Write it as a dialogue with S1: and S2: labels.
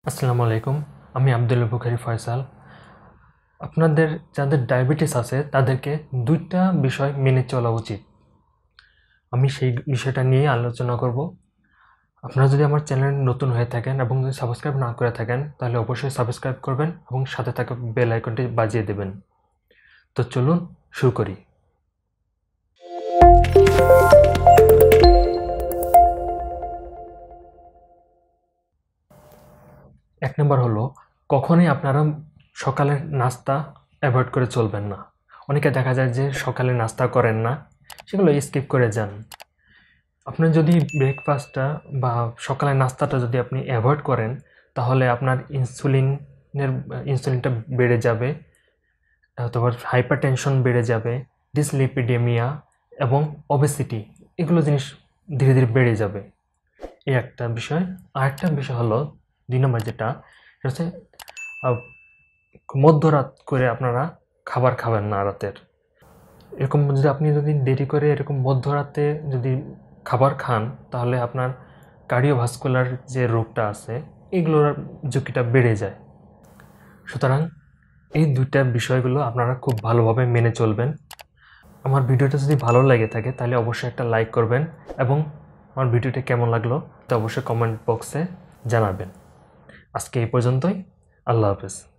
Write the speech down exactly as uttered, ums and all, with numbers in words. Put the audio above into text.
S1: Assalamu-Alaikum, আমি আব্দুল্লাহ বুখারী ফাইসাল। আপনাদের যাদের ডায়াবেটিস আছে তাদেরকে দুইটা বিষয় মেনে চলা উচিত। আমি সেই বিষয়টা নিয়ে আলোচনা করব। আপনারা যদি আমার চ্যানেল নতুন হয়ে থাকেন এবং যদি সাবস্ক্রাইব না করে থাকেন তাহলে অবশ্যই সাবস্ক্রাইব করবেন এবং সাথে থাকা বেল আইকনটি বাজিয়ে দেবেন। তো চলুন শুরু করি। এক নম্বর হলো, কখনোই আপনারা সকালের নাস্তা অ্যাভয়েড করে চলবেন না। অনেকে দেখা যায় যে সকালে নাস্তা করেন না, সেগুলো স্কিপ করে যান। আপনি যদি ব্রেকফাস্টটা বা সকালের নাস্তাটা যদি আপনি অ্যাভয়েড করেন তাহলে আপনার ইনসুলিনের ইনসুলিনটা বেড়ে যাবে, অথবা হাইপার টেনশন বেড়ে যাবে, ডিসলিপিডেমিয়া এবং ওবেসিটি, এগুলো জিনিস ধীরে ধীরে বেড়ে যাবে। এই একটা বিষয়। আরেকটা বিষয় হলো দুই নম্বর, যেটা সেটা হচ্ছে মধ্যরাত করে আপনারা খাবার খাবেন না রাতের। এরকম যদি আপনি যদি দেরি করে এরকম মধ্যরাতে যদি খাবার খান তাহলে আপনার কার্ডিওভাস্কুলার যে রোগটা আছে এগুলোর ঝুঁকিটা বেড়ে যায়। সুতরাং এই দুইটা বিষয়গুলো আপনারা খুব ভালোভাবে মেনে চলবেন। আমার ভিডিওটা যদি ভালো লেগে থাকে তাহলে অবশ্যই একটা লাইক করবেন এবং আমার ভিডিওটা কেমন লাগলো তা অবশ্যই কমেন্ট বক্সে জানাবেন। আজকে এই পর্যন্তই। আল্লাহ হাফেজ।